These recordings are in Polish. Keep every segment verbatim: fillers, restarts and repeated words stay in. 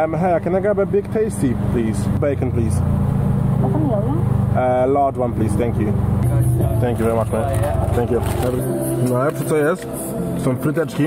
Um, hey, can I grab a big tasty, please? Bacon, please. Uh, large one, please. Thank you. Thank you very much, man. Thank you. Najlepsze co jest, są fryteczki.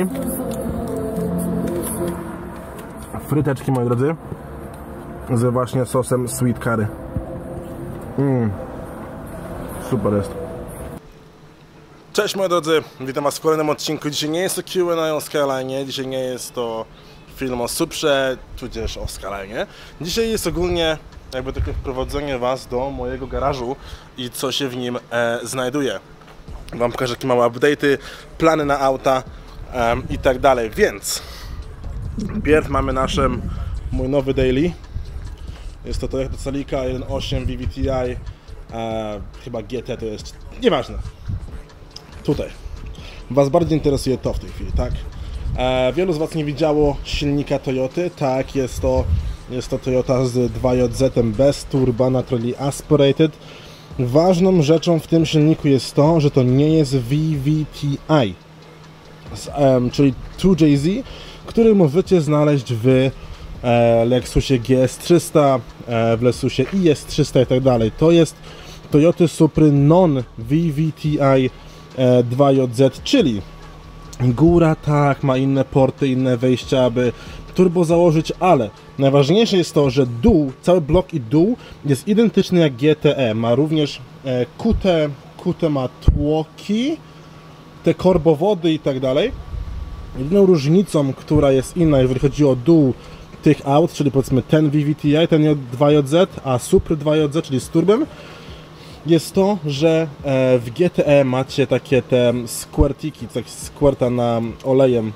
Fryteczki, moi drodzy, z właśnie sosem sweet curry. Mmm. Super jest. Cześć moi drodzy, witam was w kolejnym odcinku. Dzisiaj nie jest to Q and A o Skyline, dzisiaj nie jest to film o Suprze, tudzież o Skyline. Dzisiaj jest ogólnie jakby takie wprowadzenie was do mojego garażu i co się w nim e, znajduje. Wam pokażę jakie małe update'y, plany na auta e, i tak dalej, więc pierw mamy nasze, mój nowy daily. Jest to Toyota Celica jeden osiem V V T i, e, chyba G T to jest, nieważne. Tutaj was bardziej interesuje to w tej chwili, tak? E, wielu z was nie widziało silnika Toyoty, tak, jest to, jest to Toyota z dwa J Z bez turbo, naturally aspirated. Ważną rzeczą w tym silniku jest to, że to nie jest V V T i, z, um, czyli dwa J Z, który możecie znaleźć w e, Lexusie G S trzysta, e, w Lexusie I S trzysta i tak dalej. To jest Toyota Supry non-V V T i e, dwa J Z, czyli góra tak, ma inne porty, inne wejścia, aby turbo założyć, ale najważniejsze jest to, że dół, cały blok i dół jest identyczny jak G T E. Ma również e, kute, kute ma tłoki, te korbowody i tak dalej. Jedyną różnicą, która jest inna, jeżeli chodzi o dół tych aut, czyli powiedzmy ten V V T i, ten dwa J Z, a Supry dwa J Z, czyli z turbem, jest to, że w G T E macie takie te squirtiki, tak squirta na olejem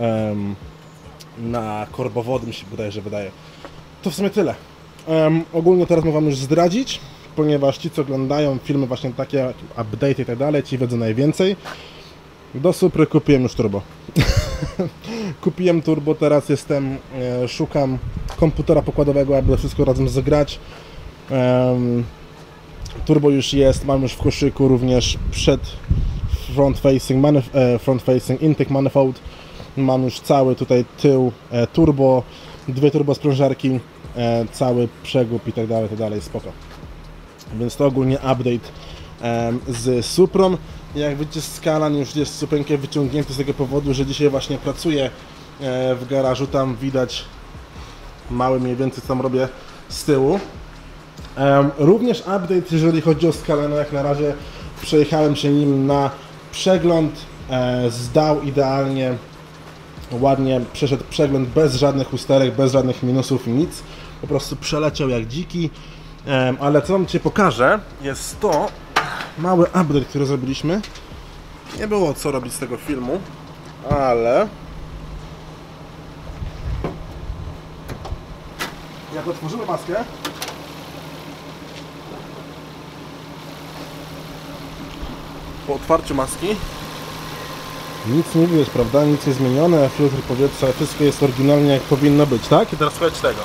na korbowody, mi się wydaje, że wydaje. To w sumie tyle. Um, ogólnie teraz mogę wam już zdradzić, ponieważ ci, co oglądają filmy właśnie takie, update i tak dalej, ci wiedzą najwięcej. Do Supry kupiłem już turbo. Kupiłem turbo, teraz jestem, e, szukam komputera pokładowego, aby wszystko razem zagrać. Um, turbo już jest, mam już w koszyku również przed front facing, e, front facing intake manifold. Mam już cały tutaj tył e, turbo, dwie turbo sprężarki, e, cały przegub i tak dalej, tak dalej, spoko. Więc to ogólnie update e, z Suprą. Jak widzicie, Skyline już jest supełkiem wyciągnięty z tego powodu, że dzisiaj właśnie pracuję e, w garażu. Tam widać mały mniej więcej co tam robię z tyłu. E, również update, jeżeli chodzi o Skyline, jak na razie przejechałem się nim na przegląd, e, zdał idealnie, ładnie przeszedł przegląd bez żadnych usterek, bez żadnych minusów i nic. Po prostu przeleciał jak dziki. E, ale co wam dzisiaj pokażę, jest to mały update, który zrobiliśmy. Nie było co robić z tego filmu, ale jak otworzymy maskę, po otwarciu maski nic nie widać, prawda? Nic nie zmienione, filtr powietrza, wszystko jest oryginalnie jak powinno być, tak? I teraz słuchajcie tego.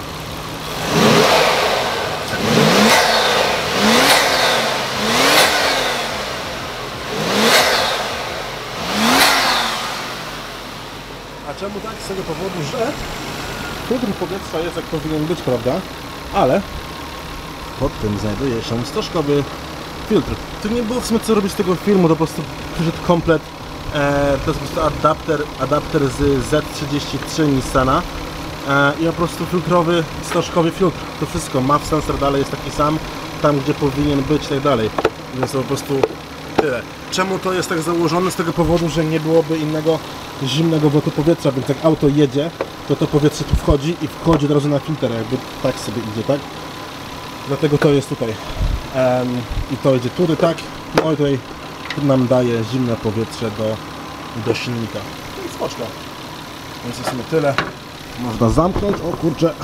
A czemu tak? Z tego powodu, że filtr powietrza jest jak powinien być, prawda? Ale pod tym znajduje się stożkowy filtr. Tu nie było w sumie co robić z tego filmu, to po prostu przyszedł komplet. E, to jest po prostu adapter, adapter z Z trzydzieści trzy Nissana e, i po prostu filtrowy, stożkowy filtr. To wszystko, M A F sensor dalej jest taki sam, tam gdzie powinien być i tak dalej. Więc to po prostu tyle. Czemu to jest tak założone? Z tego powodu, że nie byłoby innego zimnego wlotu powietrza, więc jak auto jedzie, to to powietrze tu wchodzi i wchodzi od razu na filtr, jakby tak sobie idzie, tak? Dlatego to jest tutaj. Um, I to idzie tury, tak? No i tutaj nam daje zimne powietrze do, do silnika. No i spoczko. Więc jest mi tyle. Można zamknąć. O kurczę.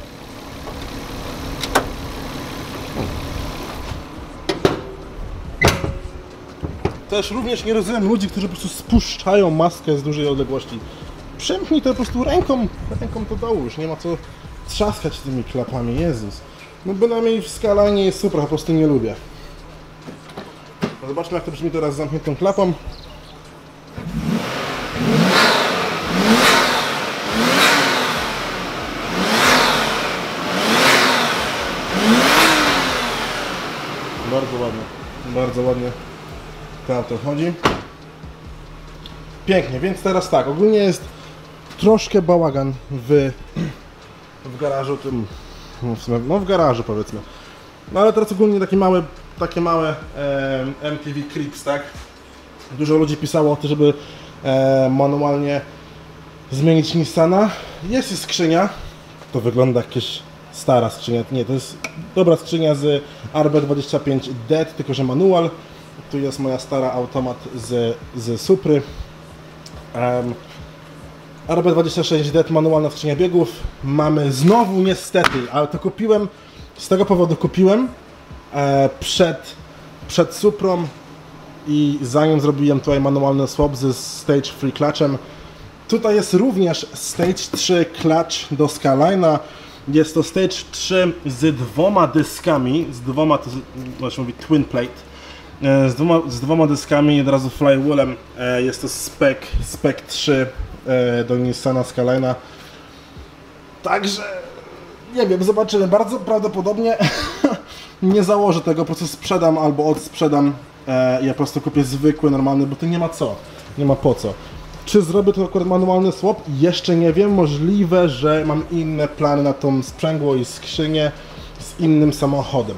Też również nie rozumiem ludzi, którzy po prostu spuszczają maskę z dużej odległości. Przemknij to po prostu ręką, ręką do dołu. Już nie ma co trzaskać tymi klapami. Jezus. No bynajmniej w Skyline jest super, po prostu nie lubię. Zobaczmy, jak to brzmi teraz z zamkniętą klapą. bardzo ładnie, bardzo ładnie to auto chodzi. Pięknie, więc teraz tak, ogólnie jest troszkę bałagan w, w garażu tym, no w, sumie, no w garażu powiedzmy. No ale teraz ogólnie takie małe, takie małe e, M T V Cribs, tak? Dużo ludzi pisało o to, żeby e, manualnie zmienić Nissana. Jest i skrzynia, to wygląda jakieś stara skrzynia, nie, to jest dobra skrzynia z R B dwadzieścia pięć D, tylko że manual. Tu jest moja stara automat z, z Supry. Um, R B dwadzieścia sześć D, manualna skrzynia biegów. Mamy znowu niestety, ale to kupiłem, z tego powodu kupiłem e, przed, przed Suprą i zanim zrobiłem tutaj manualny swap ze Stage Free Clutchem. Tutaj jest również Stage trzy Clutch do Skyline'a. Jest to Stage trzy z dwoma dyskami, z dwoma, to właśnie mówi Twin Plate, z dwoma, z dwoma dyskami i od razu flywheelem. Jest to Spec, Spec trzy do Nissana Skyline'a. Także nie wiem, zobaczymy. Bardzo prawdopodobnie nie założę tego, po prostu sprzedam albo odsprzedam. Ja po prostu kupię zwykły, normalny, bo to nie ma co, nie ma po co. Czy zrobię to akurat manualny swap? Jeszcze nie wiem. Możliwe, że mam inne plany na tą sprzęgło i skrzynię z innym samochodem.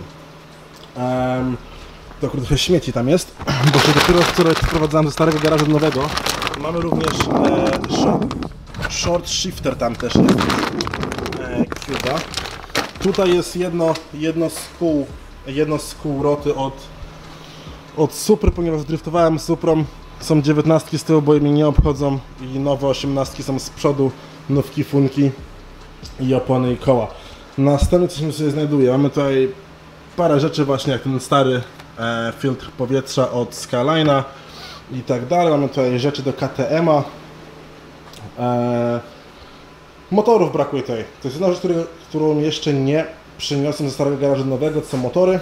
Um, to akurat trochę śmieci tam jest, bo się dopiero wczoraj wprowadzałem ze starego garażu do nowego. Mamy również e, short, short shifter, tam też jest e, Cuba. Tutaj jest jedno, jedno z kół, jedno z kół roty od, od Supry, ponieważ driftowałem Suprą. Są dziewiętnastki z tyłu, bo mnie nie obchodzą i nowe osiemnastki są z przodu, nówki, funki i opony i koła. Następnie coś mi sobie znajduje. Mamy tutaj parę rzeczy właśnie jak ten stary e, filtr powietrza od Skyline'a i tak dalej. Mamy tutaj rzeczy do K T M-a. E, motorów brakuje tutaj. To jest jedna rzecz, który, którą jeszcze nie przyniosłem ze starego garażu nowego, to są motory.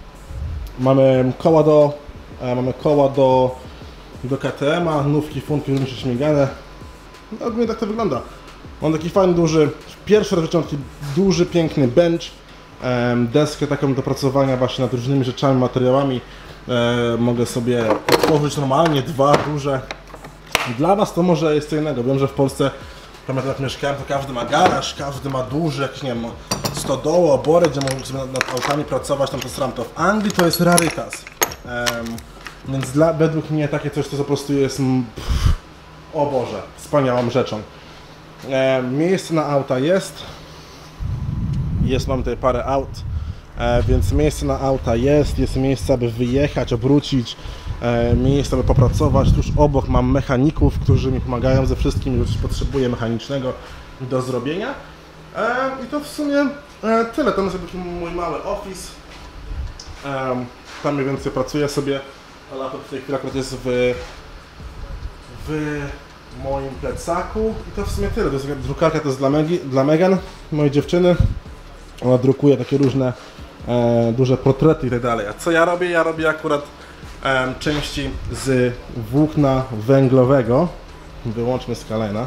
Mamy koła do, e, mamy koła do do K T M-a, nówki, funki również śmigane. No, ogólnie tak to wygląda. Mam taki fajny, duży, pierwszy raz wyciągnąłem taki duży, piękny bench, em, deskę taką do pracowania właśnie nad różnymi rzeczami, materiałami. E, mogę sobie otworzyć normalnie dwa duże. Dla Was to może jest co innego. Wiem, że w Polsce, pamiętam jak mieszkałem, to każdy ma garaż, każdy ma duży, jakiś, nie wiem, stodoły, obory, gdzie mogą sobie nad, nad autami pracować, tam to sram to. W Anglii to jest rarytas. Em, Więc dla, według mnie takie coś to po prostu jest, pff, o Boże, wspaniałą rzeczą. E, miejsce na auta jest, jest, mam tutaj parę aut, e, więc miejsce na auta jest, jest miejsce, aby wyjechać, obrócić, e, miejsce, aby popracować. Tuż obok mam mechaników, którzy mi pomagają ze wszystkim, już potrzebuję mechanicznego do zrobienia. E, I to w sumie e, tyle, to jest taki mój mały office, e, tam mniej więcej pracuję sobie. Laptop w tej chwili akurat jest w, w moim plecaku i to w sumie tyle. To jest drukarka, to jest dla, Megi, dla Megan, mojej dziewczyny. Ona drukuje takie różne e, duże portrety i tak dalej. A co ja robię? Ja robię akurat e, części z włókna węglowego. Wyłączmy Skyline'a.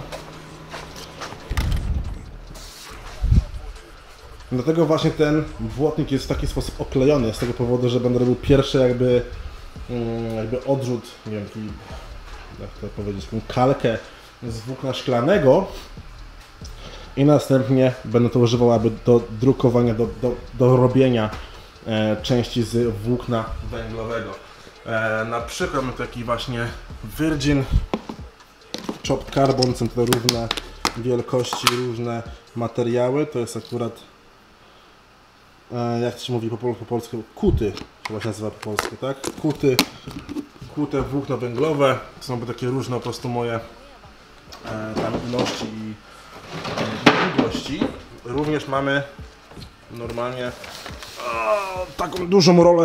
Dlatego właśnie ten błotnik jest w taki sposób oklejony, z tego powodu, że będę robił pierwsze jakby jakby odrzut, nie wiem, taki, jak to powiedzieć, taką kalkę z włókna szklanego i następnie będę to używał aby do drukowania, do, do, do robienia e, części z włókna węglowego. E, na przykład mamy taki właśnie Virgin Chopped Carbon, są to różne wielkości, różne materiały, to jest akurat, e, jak to się mówi po, po polsku, kuty. Chyba się nazywa po polsku, tak? Kuty, kute włókna węglowe. To są takie różne po prostu moje e, tam ilości i e, długości. Również mamy normalnie o, taką dużą rolę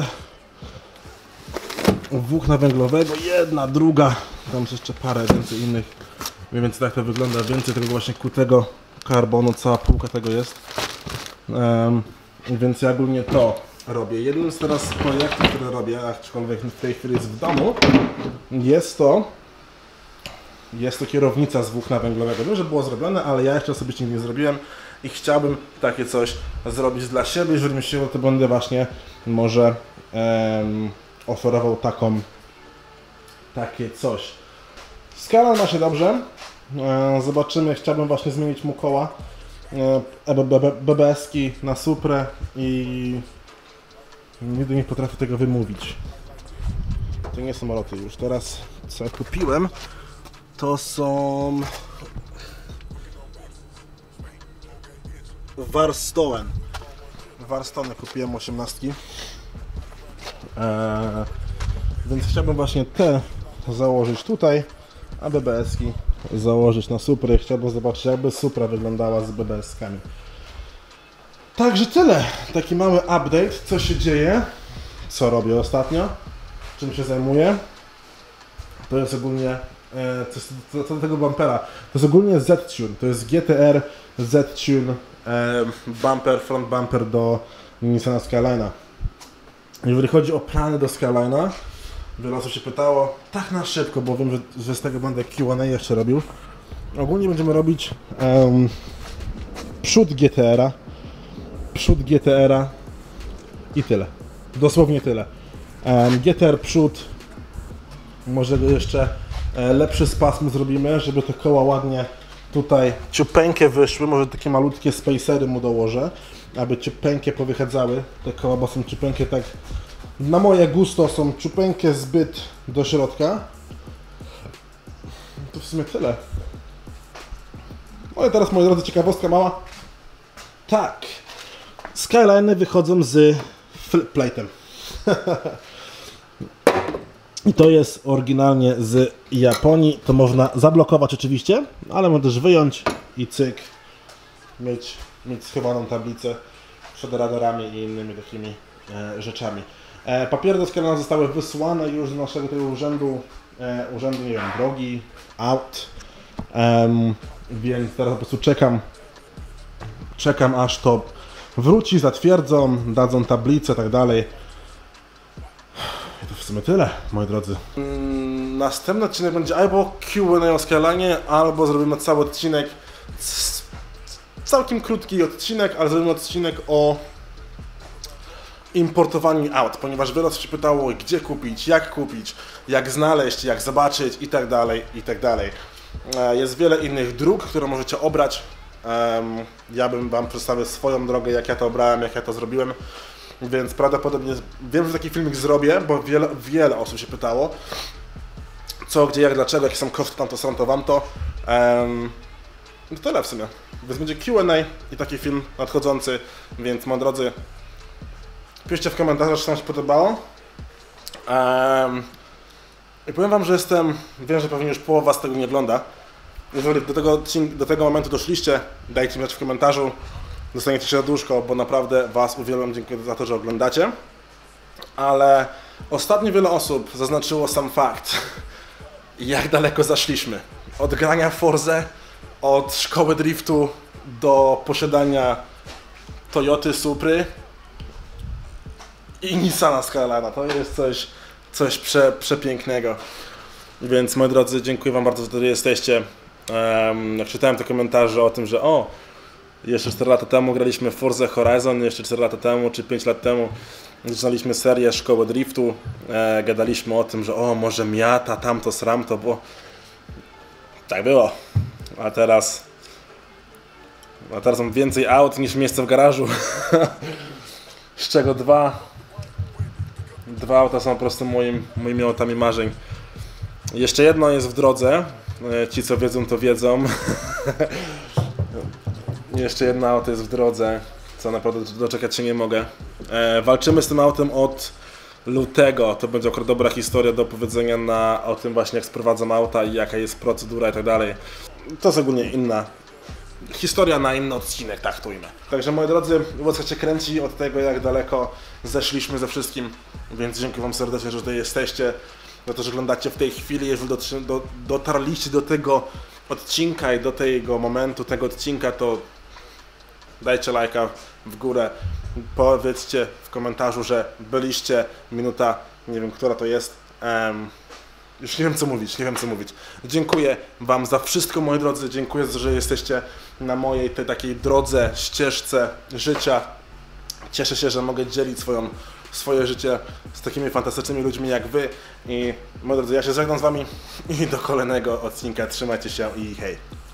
włókna węglowego. Jedna, druga, tam jeszcze parę więcej innych. Mniej więcej tak to wygląda. Więcej tego właśnie kutego karbonu, cała półka tego jest. Um, więc ja ogólnie to robię. Jednym z teraz projektów, które robię, aczkolwiek w tej chwili jest w domu, jest to jest to kierownica z włókna węglowego. Wiem, że było zrobione, ale ja jeszcze osobiście nie zrobiłem. i chciałbym takie coś zrobić dla siebie. Jeżeli mi się uda, to będę właśnie może em, oferował taką, takie coś. Skyline ma się dobrze. E, zobaczymy, chciałbym właśnie zmienić mu koła. E, B B S-ki na Suprę i nigdy nie potrafię tego wymówić. To nie są loty już. Teraz co ja kupiłem, to są Warstoen. Warstony kupiłem osiemnastki. Eee, więc chciałbym właśnie te założyć tutaj, a B B S-ki założyć na Supry. Chciałbym zobaczyć, jakby Supra wyglądała z B B S-kami. Także tyle. Taki mały update, co się dzieje, co robię ostatnio, czym się zajmuję. To jest ogólnie, e, co, co, co do tego bumpera, to jest ogólnie Z-Tune, to jest G T R Z-Tune e, bumper, front bumper do Nissana Skyline'a. Jeżeli chodzi o plany do Skyline'a, wiele osób się pytało, tak na szybko, bo wiem, że, że z tego będę Q and A jeszcze robił. Ogólnie będziemy robić um, przód G T R-a, przód G T R-a i tyle. Dosłownie tyle. Um, G T R przód, może jeszcze e, lepszy spas mu zrobimy, żeby te koła ładnie tutaj ciupeńkie wyszły, może takie malutkie spacery mu dołożę, aby ciupeńkie powychadzały te koła, bo są ciupeńkie tak, na moje gusto są ciupeńkie zbyt do środka. To w sumie tyle. No i teraz, moi drodzy, ciekawostka mała. Tak, Skyline'y wychodzą z flip plate'em. I to jest oryginalnie z Japonii. To można zablokować oczywiście, ale można też wyjąć i cyk, mieć, mieć schowaną tablicę przed radarami i innymi takimi e, rzeczami. E, papiery do Skyline'a zostały wysłane już z naszego tego urzędu, e, urzędu, nie wiem, drogi, aut, um, więc teraz po prostu czekam, czekam aż to wróci, zatwierdzą, dadzą tablicę i tak dalej. I to w sumie tyle, moi drodzy. Mm, następny odcinek będzie albo Q and A o Skyline'ie, albo zrobimy cały odcinek, całkiem krótki odcinek, ale zrobimy odcinek o importowaniu aut, ponieważ wiele osób się pytało, gdzie kupić, jak kupić, jak znaleźć, jak zobaczyć i tak dalej, i tak dalej. Jest wiele innych dróg, które możecie obrać. Ja bym Wam przedstawił swoją drogę, jak ja to obrałem, jak ja to zrobiłem, więc prawdopodobnie wiem, że taki filmik zrobię, bo wiele, wiele osób się pytało, co, gdzie, jak, dlaczego, jakie są koszty, tamto, są to, wam to. To tyle w sumie. Więc będzie Q and A i taki film nadchodzący, więc moi drodzy, piszcie w komentarzach, czy Wam się podobało. Um, I powiem Wam, że jestem, wiem, że pewnie już połowa z tego nie ogląda. Jeżeli do tego, do tego momentu doszliście, dajcie mi znać w komentarzu, dostaniecie serduszko, bo naprawdę Was uwielbiam, dziękuję za to, że oglądacie. Ale ostatnio wiele osób zaznaczyło sam fakt, jak daleko zaszliśmy. Od grania w Forzę, od szkoły driftu do posiadania Toyoty Supry i Nissana Skyline'a. To jest coś, coś prze, przepięknego. Więc moi drodzy, dziękuję Wam bardzo, że tutaj jesteście. Um, jak czytałem te komentarze o tym, że o, jeszcze cztery lata temu graliśmy w Forza Horizon, jeszcze cztery lata temu czy pięć lat temu zaczynaliśmy serię Szkoły Driftu, e, gadaliśmy o tym, że o, może miata, tamto, sramto, bo tak było. A teraz a teraz mam więcej aut niż miejsca w garażu. Z czego dwa dwa auta są po prostu moim, moimi autami marzeń. Jeszcze jedno jest w drodze. Ci, co wiedzą, to wiedzą. Jeszcze jedno auto jest w drodze, co naprawdę doczekać się nie mogę. E, walczymy z tym autem od lutego. To będzie akurat dobra historia do opowiedzenia na, o tym właśnie, jak sprowadzam auta i jaka jest procedura i tak dalej. To jest ogólnie inna historia na inny odcinek, tak to ujmę. Także moi drodzy, łódka się kręci od tego, jak daleko zeszliśmy ze wszystkim, więc dziękuję Wam serdecznie, że tutaj jesteście, za to, że oglądacie w tej chwili. Jeżeli do, dotarliście do tego odcinka i do tego momentu, tego odcinka, to dajcie lajka w górę, powiedzcie w komentarzu, że byliście, minuta, nie wiem, która to jest, um, Już nie wiem co mówić, nie wiem co mówić. Dziękuję Wam za wszystko, moi drodzy. Dziękuję, że jesteście na mojej tej takiej drodze, ścieżce życia. Cieszę się, że mogę dzielić swoją, swoje życie z takimi fantastycznymi ludźmi jak Wy. I moi drodzy, ja się żegnam z Wami i do kolejnego odcinka. Trzymajcie się i hej!